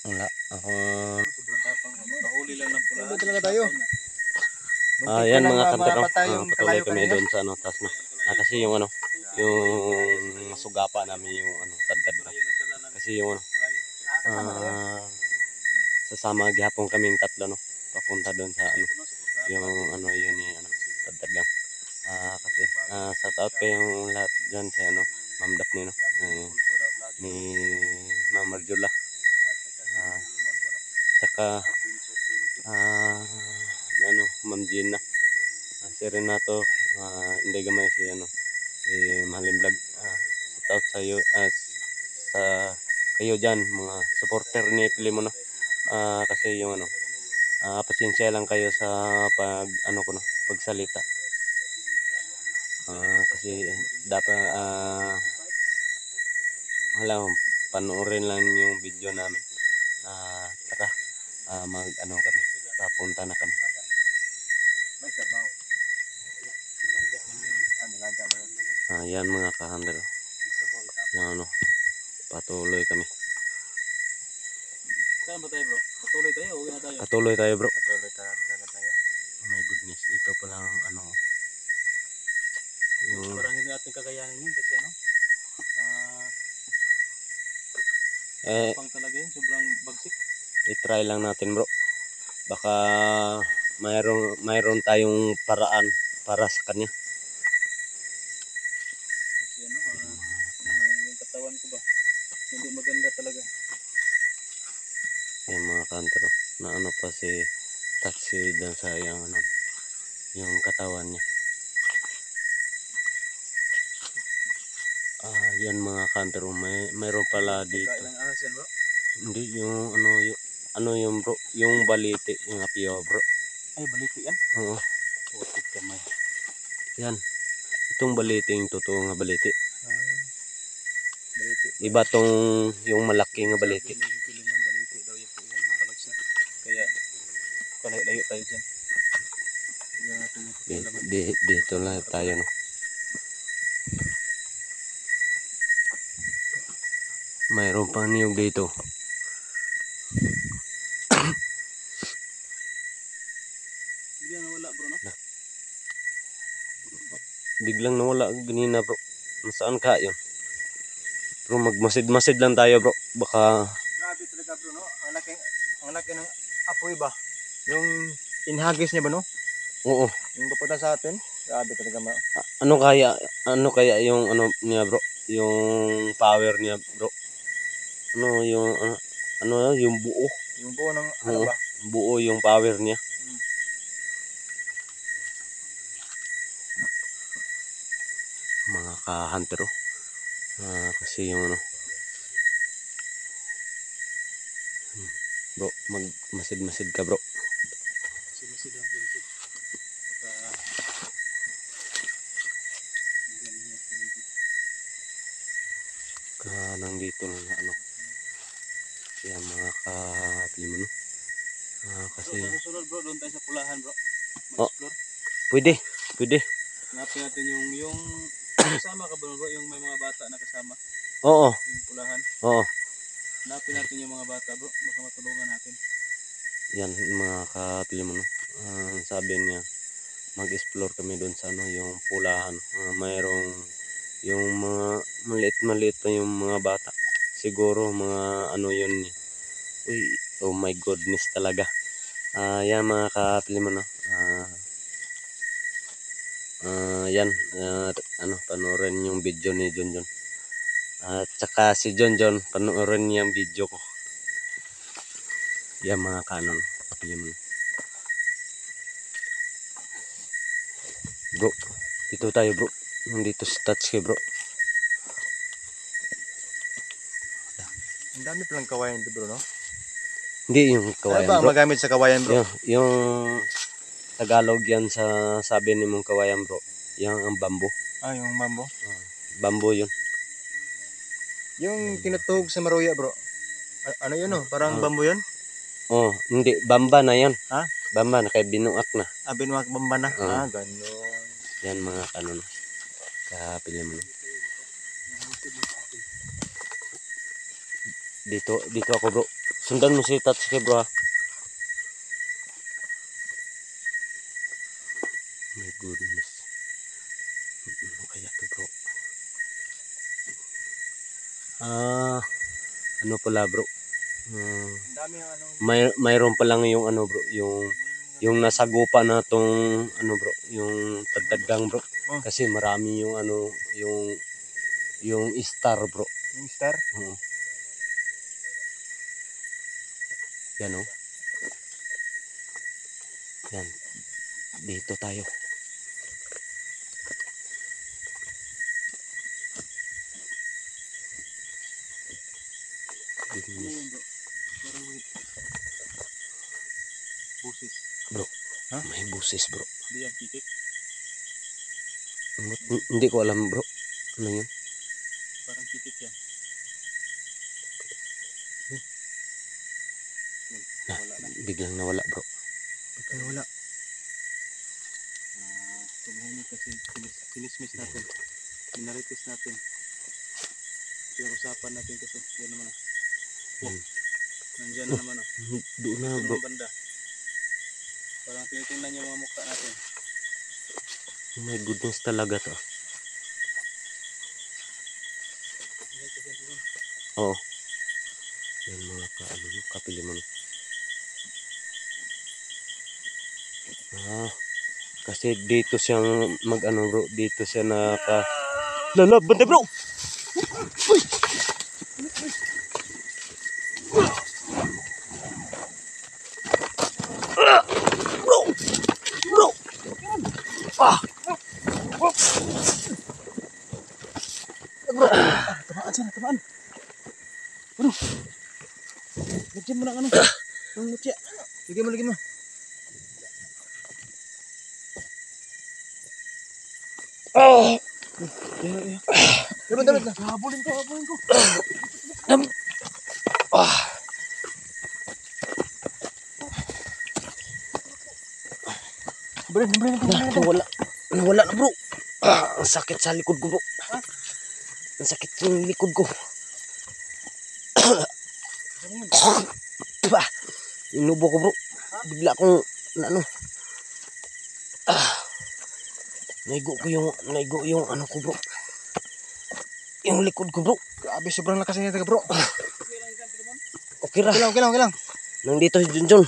Wala. Ako... Sobrang tapang. Nakahuli lang ng pula. Hindi talaga tayo. Yan mga kantero. Yung Patuloy kalayo kami kanina. doon sa ano, taas na. Kasi yung ano, yung sugapa namin yung ano, tadtad na. Kasi yung ano, sasama gihapon kaming tatlo no, papunta doon sa ano, yung ano yun ni ano, tadtad lang. Kasi sa taot ko yung lahat dyan sa ano, Ma'am Daphne no, ni Ma'am Marjola. Tsaka ano, Ma'am Gina, si Renato, hindi gamay si ano, si Mahalim Vlog. Sa taot sa iyo, sa kayo dyan, mga supporter ni Pilimo no. Kasi yung ano, pasensya lang kayo sa pag ano ko no, pagsalita. Kasi dapat wala, panoorin lang yung video namin. Tara, mag ano kami, papunta na kami. Yan mga kahandler, yung ano, patuloy kami. Saan ba tayo bro? Patuloy tayo o uwi na tayo? Patuloy tayo bro. Patuloy tayo. Oh my goodness, ito pa lang ano, yung Parang hindi natin kakayanin yun kasi ano, tapang talaga yun, sobrang bagsik. i-try lang natin bro. Baka mayroon tayong paraan para sa kanya. Kasi ano, yung katawan ko ba, hindi maganda talaga. Yung mga kantero, na ano pa si Taxi dun sa yung ano, yung katawan niya. Yan mga kantero, mayroon pala dito. Pagkailang ahas yan bro? Hindi, ano yung bro, yung baliti, yung apio bro. Ay, baliti yan? Oo. Putik kamay. Yan. Itong baliti, yung totoo nga baliti. Baliti. Iba tong yung malaki nga baliti. Sabi ni Pilimon, baliti daw yung po yan mga kalags na. Kaya, kalayo tayo dyan. Diyan natin yung pakialaman. Dito lang tayo no. Mayroon pang niyog dito. Bigla nawala bro no? Biglang nawala ganina bro. Nasaan ka yun? Bro, magmasid-masid lang tayo bro. Baka... Grabe talaga bro no. Ang laki ng apoy ba? Yung inhagis niya ba no? Oo. Yung papunta sa atin. Grabe talaga Ano kaya yung ano niya bro? Yung power niya bro. Ano yung yung buo. yung buo ng ano ba? Buo yung power niya. Mga ka-hunter kasi yung ano, bro, magmasid-masid ka bro. Sinusid ang pilikit. Nandito lang na ano. Yan mga ka-pilmo no. Kasi Sa susunod bro, doon tayo sa pulahan bro. Mag-explore. Pwede. Hanapin natin yung kasama ka bro, yung may mga bata na kasama. Oo. Yung pulahan. Oo. Hanapin natin yung mga bata bro, baka matulungan natin. Yan mga ka-pilmo no. Sabi niya, mag-explore kami doon sa ano, yung pulahan. Mayroong yung mga maliit pa yung mga bata. Siguro mga ano yun. Uy, oh my goodness talaga. Yan mga ka-pilmo no. Yan, panoorin yung video ni Junjun. At saka si Junjun, panoorin niya yung video ko. Yan mga kanon, kapilin mo. Bro, dito tayo bro. Nandito sa touch bro. Ang dami palang kawayan dito bro no? Hindi yung kawayan ano ba bro. magamit sa kawayan bro? Yung Tagalog yan sa sabi ni mong kawayan bro. Yung ang bamboo. Yung bamboo? Bamboo yun. Yung tinutuhog sa maruya bro. Ano yun no? Parang bamboo yun? Hindi. Bamba na yun. Ha? Bamba na kay binuak na. Binuak bamba na? Ganon. Yan mga kanon. Kapili mo. Dito ako bro. Sundan mo si Tatsuki bro ha. My goodness. Ano kaya to bro? Ano pala bro? Ang dami ang ano. Mayroon pa lang yung ano bro, yung nasagupa na tong ano bro, yung tagtaggang bro. Oh. Kasi marami yung ano, yung star bro. Yung star. Oo. Yan oh. Yan. Dito tayo. Ano yun bro? Pero wait. Busis. Bro, Ha? may buses bro. Hindi yan pitik. Hindi ko alam bro. Ano yun? Parang pitik yan. Yun. Wala na. Biglang nawala bro. Biglang wala. Tumahimik kasi sinismis natin. Minarites natin. Pinag-usapan natin kasi yan naman ah. Yan. Nandiyan na naman ah. Doon na Ito bro. naman banda. Parang tinitingnan niya mga mukha natin. Oh my goodness talaga to. Oo. Yan mga kapili mo. Kasi dito siya mag-ano bro, dito siya Lala, bantay bro! Uy! Bro! Bro! Ah! Tamaan sana, tamaan. Ano? Lagyan mo ng ano? Ang mutya. Lagyan mo. Ah! Dapat na. Habulin ko. Ah! Balik. Nawala na bro. Ang sakit sa likod ko bro. Ang sakit ng likod ko. Inubo ko bro. Bigla akong ano. Naigo yung ano ko bro. Yung likod ko bro. Grabe, sobrang lakas niya taga bro. Okay ra. Okay lang. Nandito si Junjun.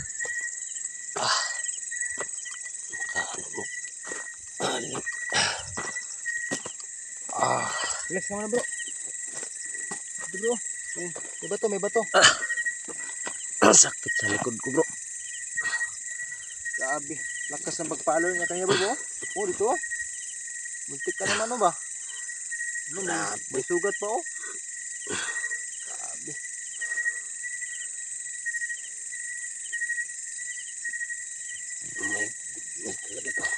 Relax ka muna bro. Ito bro. May bato. Ang sakit sa likod ko bro. Grabe. Lakas ng pagpaalon niya kanya bro. Oh, dito ah. Muntik ka naman ba? Ano, may sugat pa oh. Grabe. May talaga to.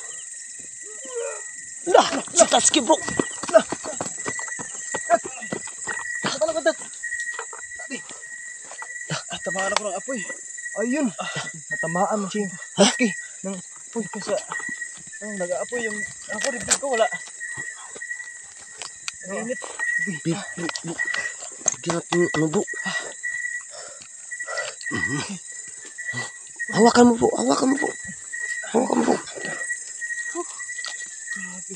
Lah! Si Tatsuki bro! Ano ka dat? Tamaan ako ng apoy. Ayun. Natamaan mo si Husky. Ng Uy, kasi nag-aapoy yung ako ribig ko wala. Init. Bigyan natin ano bro. Hawakan mo bro. Grabe.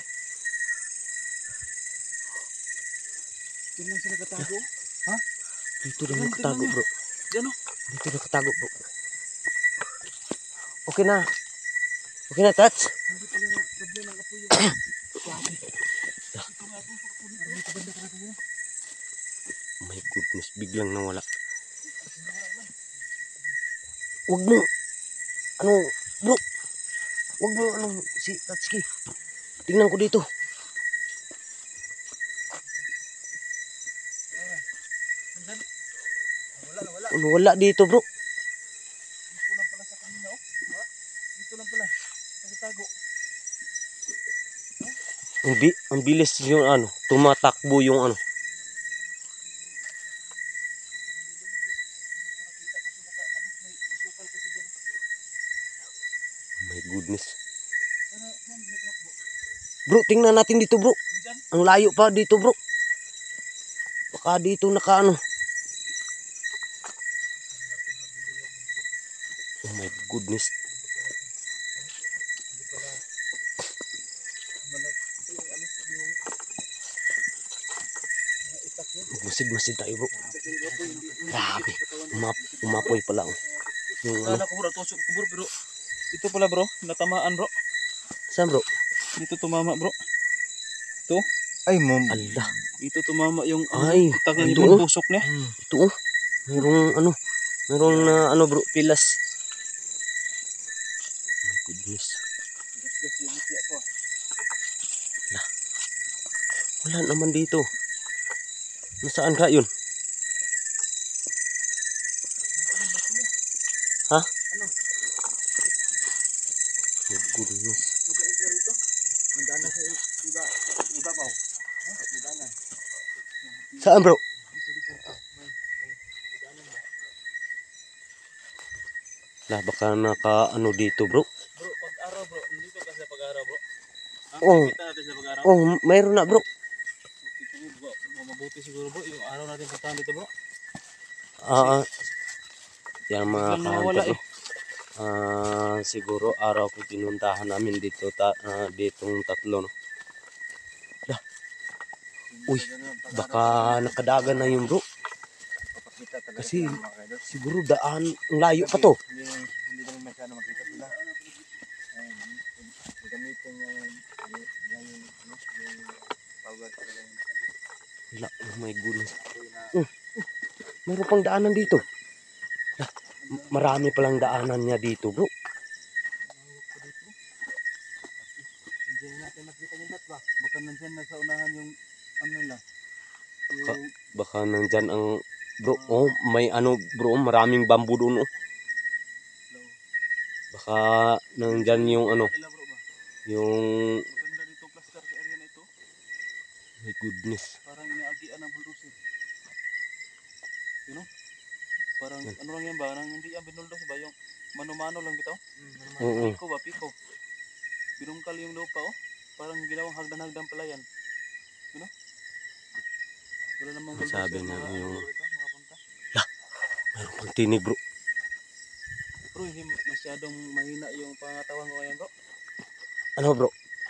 Diyan lang sila katago. Dito na nakatago bro. Diyan oh. Dito nakatago bro. Okay na. Okay na, Tats. Hindi pala na problem ng apoy yung grabe. Ito nga po, dito banda ka na. Oh my goodness, biglang nawala. Wag mo. Ano, bro? Wag mo, si Tatsuki. Tingnan ko dito. Wala dito, bro. Dito lang pala sa kanina oh. Ha? Dito lang pala. Nagtago. Ang bilis yung ano, tumatakbo yung ano. My goodness. Bro, tingnan natin dito, bro. Ang layo pa dito, bro. Baka dito naka ano. goodness. Masid-masid tayo bro. Grabe. Umapoy pala. Yung ano. Kala ko bro, tusok ko bro, pero ito pala bro, natamaan bro. Saan bro? Dito tumama bro. Ito. Ay mo. Allah. Dito tumama yung Ay, tagyan ando, yung oh. tusok niya. Ito oh. Merong ano. Merong na ano bro, pilas. My goodness. Gas yung mutya ko. Wala naman dito. Nasaan ka yun? Ha? Ano? My goodness. Nagana sa iba pa. Nagana. Saan bro? Lah baka naka ano dito bro. Bro, pag-araw bro, nandito ka sa pag-araw bro. Oh. Kita natin sa pag-araw. Oh, mayroon na bro. Okay, sige bro, mabuti siguro bro, yung araw natin puntahan dito bro. Yan mga Biglang nawawala ka-hunter. Siguro araw ko pinuntahan namin dito ditong tatlo no. Lah. Uy, baka nakadagan na yun bro. Kasi siguro daan ang layo pa to. Hindi naman masyado makita sila. Gamitin yung power talaga yung Wala, oh my goodness. Mayroon pang daanan dito. Lah, marami palang daanan niya dito bro. Hindi natin makita yung ba? Baka nandyan na sa unahan yung ano nila. Baka nandyan ang bro. Oh, may ano bro, maraming bamboo doon oh. Baka nandyan yung ano, Nila bro ba? yung Maganda dito cluster sa area na ito. my goodness. Parang inaagian ng bulldozer. You know? Parang ano lang yan ba? Nang hindi yan binuldos ba? Yung mano-mano lang bitaw? Oo. Piko ba? Piko. Binungkal yung lupa oh. Parang ginawang hagdan-hagdan pala yan. You know? Wala namang bulldozer. Sabi niya yung mga punta. mayroon pang tinig bro. Bro, hindi masyadong mahina yung pangatawan ko ngayon bro. Ano bro?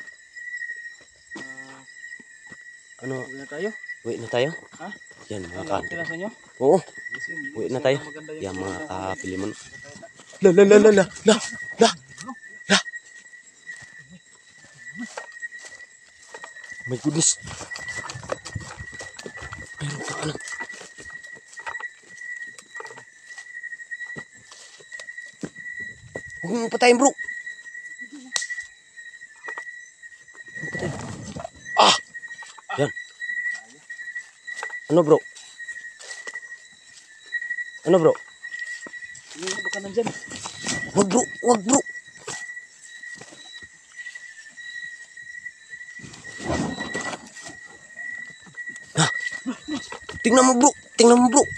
Ah, Ano? uwi na tayo? Uwi na tayo? Ha? Yan mga Ano, ka-hunter. okay lang sa inyo? Oo. Kasi Uwi na mas tayo. maganda yung Yan mga pagkakas ng kapiliman. hangin. La. My goodness. Meron pa ano. Huwag mo patayin bro. Ah! Yan. Ano bro? Ano bro? Baka nandyan. Wag bro. Wag bro. Ah. Tingnan mo bro. Tingnan mo bro.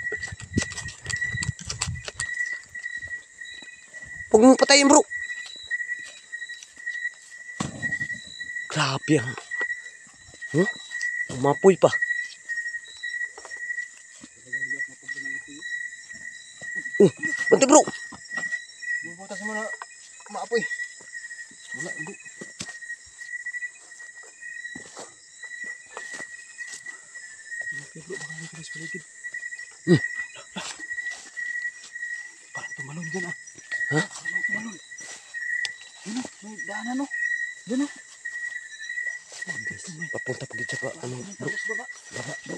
Huwag mo patayin bro. Grabe yan. Huh? Umapoy pa. Bante bro. butas mo na maapoy. Wala, hindi. Okay bro, baka may kalis paligid. Parang tumalon dyan ah. Ha? Parang tumalon. Yun oh, may daanan oh. Dyan oh. Papunta pa dito sa ano bro. Tapos baba. Baba bro.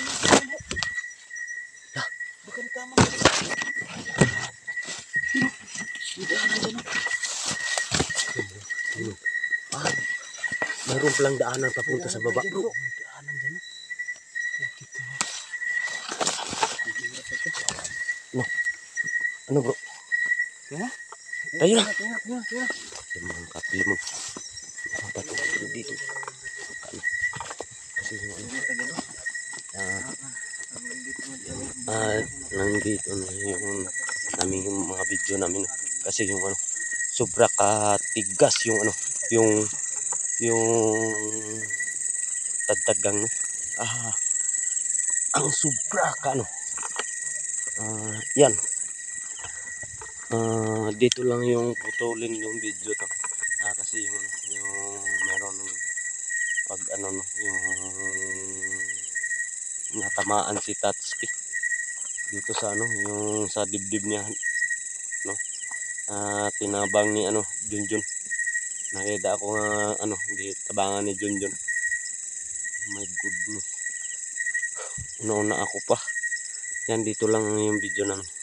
Baka ni tama. May daanan dyan oh. Ah, mayroon palang daanan papunta sa baba bro. May daanan dyan oh. Ano bro? Kaya? Tayo na. Kaya. Yung mga kapil mo. Papunta dito. Ano? Kasi yung ano. Nandito na yung namin yung mga video namin. Kasi yung ano. Sobra katigas yung ano. Yung tagtagang no. Ang sobra ka ano. Yan. Dito lang yung putulin yung video to. Kasi yung ano, yung meron ng pag ano no, yung natamaan si Tatsuki dito sa ano, yung sa dibdib niya no. Tinabang ni ano, Junjun. Nakita ko nga ano, hindi tabangan ni Junjun. My goodness. Una ako pa. Yan, dito lang yung video namin.